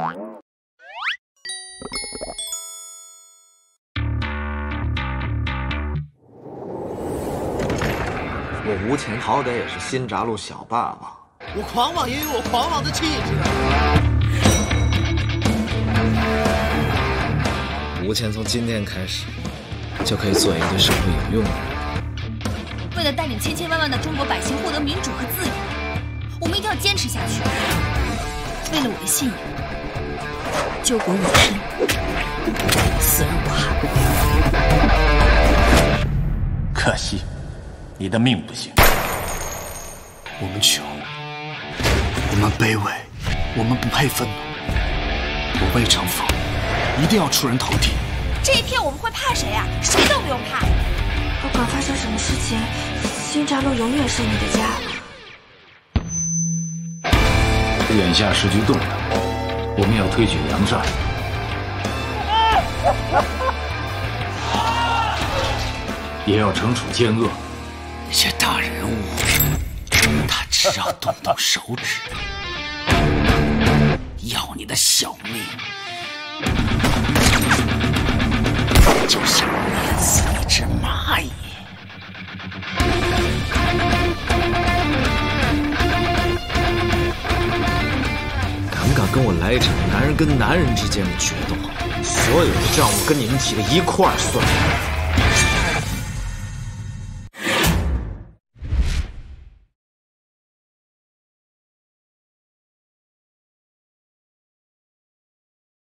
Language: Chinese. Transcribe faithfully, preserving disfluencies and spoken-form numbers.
我吴钱好歹也是新闸路小霸王， 我狂妄也有我狂妄的气质。 吴钱从今天开始就可以做一个对社会有用的人。 为了带领千千万万的中国百姓获得民主和自由，我们一定要坚持下去。为了我的信仰，救国有身，死而无憾。 可惜，你的命不行。 我们穷，我们卑微，我们不配愤怒。我未成佛，一定要出人头地。 这一片我们会怕谁啊？谁都不用怕。 不管发生什么事情，新闸路永远是你的家。 眼下时局动荡，我们要推举良善。也要惩处奸恶。 那些大人物，他只要动动手指，要你的小命，就像碾死一只蚂蚁。 敢不敢跟我来一场男人跟男人之间的决斗？所有的账我跟你们几个一块儿算。